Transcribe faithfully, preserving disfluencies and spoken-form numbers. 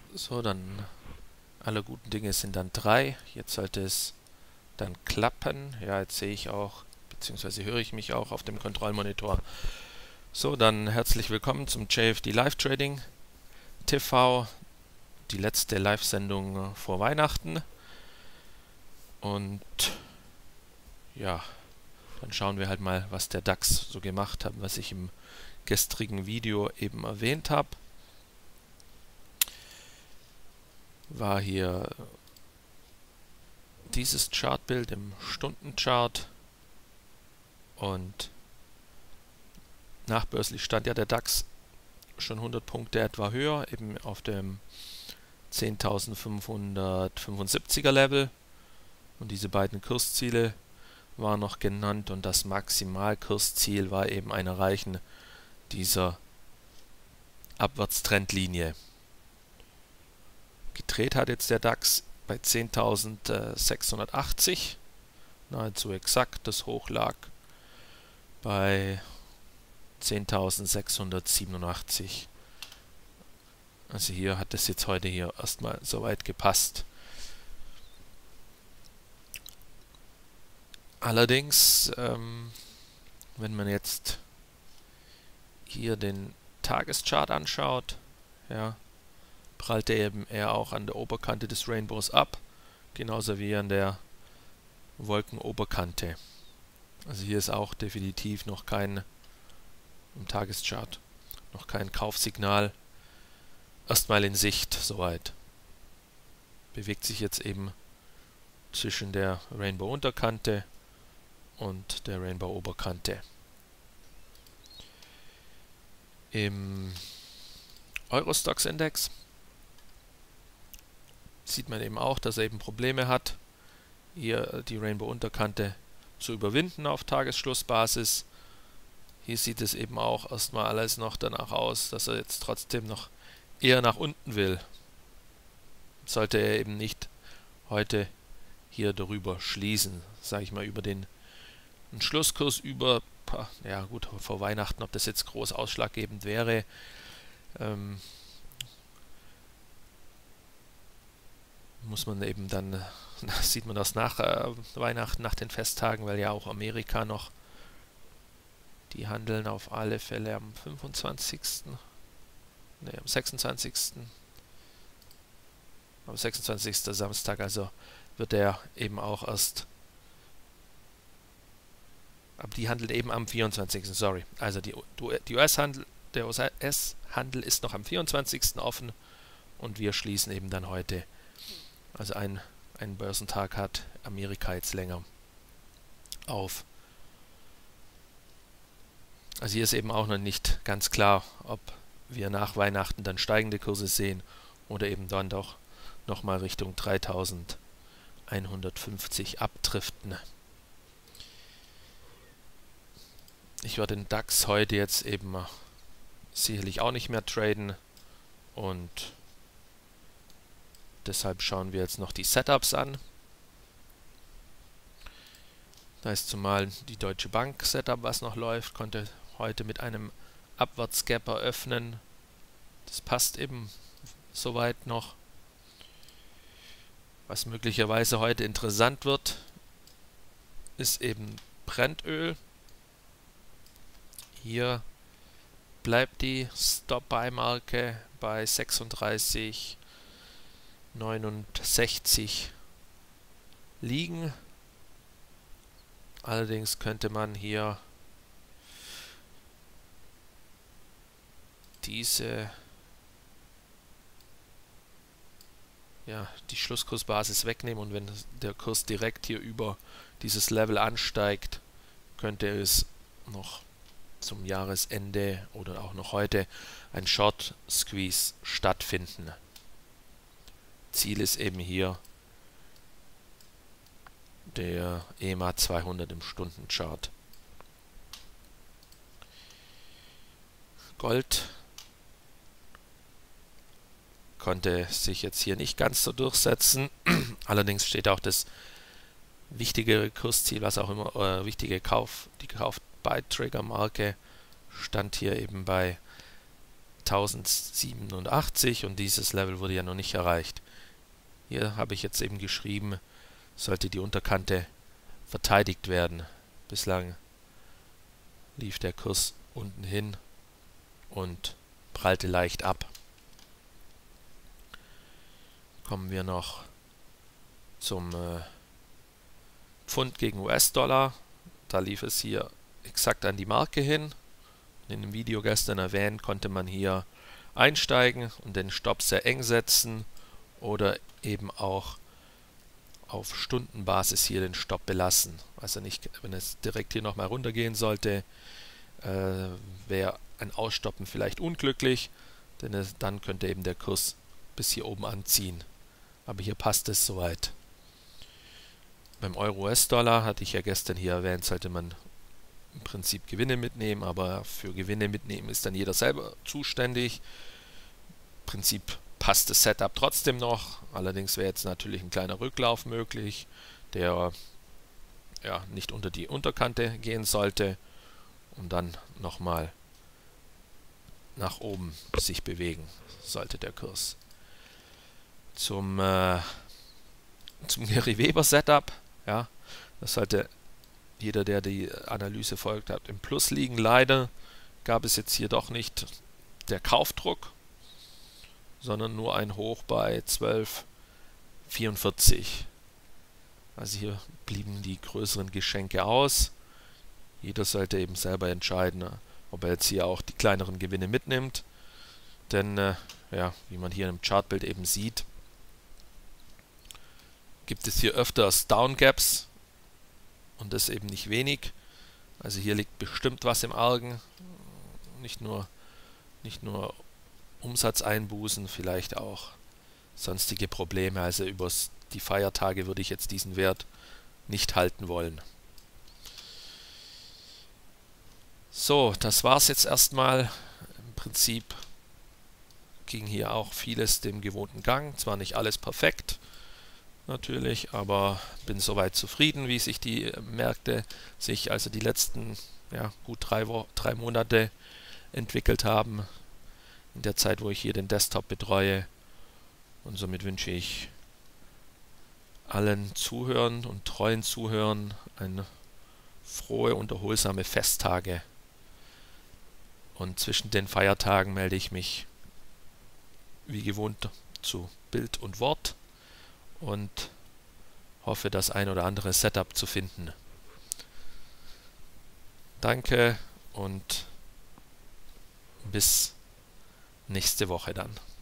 So, dann alle guten Dinge sind dann drei. Jetzt sollte es dann klappen. Ja, jetzt sehe ich auch, beziehungsweise höre ich mich auch auf dem Kontrollmonitor. So, dann herzlich willkommen zum J F D Live Trading T V, die letzte Live-Sendung vor Weihnachten. Und ja, dann schauen wir halt mal, was der DAX so gemacht hat, was ich im gestrigen Video eben erwähnt habe. War hier dieses Chartbild im Stundenchart und nachbörslich stand ja der DAX schon hundert Punkte etwa höher, eben auf dem zehntausendfünfhundertfünfundsiebziger Level, und diese beiden Kursziele waren noch genannt und das Maximalkursziel war eben ein Erreichen dieser Abwärtstrendlinie. Gedreht hat jetzt der DAX bei zehntausendsechshundertachtzig, nahezu exakt. Das Hoch lag bei zehntausendsechshundertsiebenundachtzig. Also hier hat es jetzt heute hier erstmal soweit gepasst. Allerdings, ähm, wenn man jetzt hier den Tageschart anschaut, ja, prallt er eben eher auch an der Oberkante des Rainbows ab, genauso wie an der Wolkenoberkante. Also hier ist auch definitiv noch kein, im Tageschart, noch kein Kaufsignal erstmal in Sicht soweit. Bewegt sich jetzt eben zwischen der Rainbow-Unterkante und der Rainbow-Oberkante. Im Euro-Stoxx-Index sieht man eben auch, dass er eben Probleme hat, hier die Rainbow-Unterkante zu überwinden auf Tagesschlussbasis. Hier sieht es eben auch erstmal alles noch danach aus, dass er jetzt trotzdem noch eher nach unten will. Sollte er eben nicht heute hier darüber schließen, sage ich mal, über den einen Schlusskurs über, ja gut, vor Weihnachten, ob das jetzt groß ausschlaggebend wäre, ähm, muss man eben dann, sieht man das nach äh, Weihnachten, nach den Festtagen, weil ja auch Amerika noch, die handeln auf alle Fälle am fünfundzwanzigsten Ne, am sechsundzwanzigsten Am sechsundzwanzigsten Samstag, also wird er eben auch erst, aber die handelt eben am vierundzwanzigsten Sorry, also die, die U S-Handel, der U S-Handel ist noch am vierundzwanzigsten offen und wir schließen eben dann heute. Also ein, ein Börsentag hat Amerika jetzt länger auf. Also hier ist eben auch noch nicht ganz klar, ob wir nach Weihnachten dann steigende Kurse sehen oder eben dann doch nochmal Richtung dreitausendeinhundertfünfzig abdriften. Ich werde den DAX heute jetzt eben sicherlich auch nicht mehr traden und deshalb schauen wir jetzt noch die Setups an. Da ist zumal die Deutsche Bank Setup, was noch läuft, konnte heute mit einem Abwärtsgap eröffnen. Das passt eben soweit noch. Was möglicherweise heute interessant wird, ist eben Brennöl. Hier bleibt die Stop-Buy-Marke bei sechsunddreißig Komma neunundsechzig liegen. Allerdings könnte man hier diese, ja, die Schlusskursbasis wegnehmen, und wenn der Kurs direkt hier über dieses Level ansteigt, könnte es noch zum Jahresende oder auch noch heute ein Short Squeeze stattfinden. Ziel ist eben hier der E M A zweihundert im Stundenchart. Gold konnte sich jetzt hier nicht ganz so durchsetzen. Allerdings steht auch das wichtige Kursziel, was auch immer, äh, wichtige Kauf, die Kauf-Buy-Trigger-Marke stand hier eben bei zweitausendsiebenundachtzig und dieses Level wurde ja noch nicht erreicht. Hier habe ich jetzt eben geschrieben, sollte die Unterkante verteidigt werden. Bislang lief der Kurs unten hin und prallte leicht ab. Kommen wir noch zum äh, Pfund gegen U S-Dollar. Da lief es hier exakt an die Marke hin. In dem Video gestern erwähnt, konnte man hier einsteigen und den Stopp sehr eng setzen oder eben auch auf Stundenbasis hier den Stopp belassen. Also nicht, wenn es direkt hier nochmal runtergehen sollte, äh, wäre ein Ausstoppen vielleicht unglücklich, denn es, dann könnte eben der Kurs bis hier oben anziehen. Aber hier passt es soweit. Beim Euro-U S-Dollar hatte ich ja gestern hier erwähnt, sollte man im Prinzip Gewinne mitnehmen, aber für Gewinne mitnehmen ist dann jeder selber zuständig. Im Prinzip passt das Setup trotzdem noch, allerdings wäre jetzt natürlich ein kleiner Rücklauf möglich, der ja nicht unter die Unterkante gehen sollte und dann nochmal nach oben sich bewegen sollte der Kurs. Zum, äh, zum Gary Weber Setup, ja, das sollte jeder, der die Analyse folgt hat, im Plus liegen. Leider gab es jetzt hier doch nicht der Kaufdruck, sondern nur ein Hoch bei zwölf Komma vierundvierzig. Also hier blieben die größeren Geschenke aus. Jeder sollte eben selber entscheiden, ob er jetzt hier auch die kleineren Gewinne mitnimmt. Denn, äh, ja, wie man hier im Chartbild eben sieht, gibt es hier öfters Downgaps und das eben nicht wenig. Also hier liegt bestimmt was im Argen. Nicht nur, nicht nur Umsatzeinbußen, vielleicht auch sonstige Probleme. Also über die Feiertage würde ich jetzt diesen Wert nicht halten wollen. So, das war es jetzt erstmal. Im Prinzip ging hier auch vieles dem gewohnten Gang. Zwar nicht alles perfekt, natürlich, aber bin soweit zufrieden, wie sich die Märkte sich also die letzten ja, gut drei, Wo drei Monate entwickelt haben, in der Zeit, wo ich hier den Desktop betreue. Und somit wünsche ich allen Zuhörern und treuen Zuhörern eine frohe und erholsame Festtage. Und zwischen den Feiertagen melde ich mich wie gewohnt zu Bild und Wort und hoffe, das ein oder andere Setup zu finden. Danke und bis nächste Woche dann.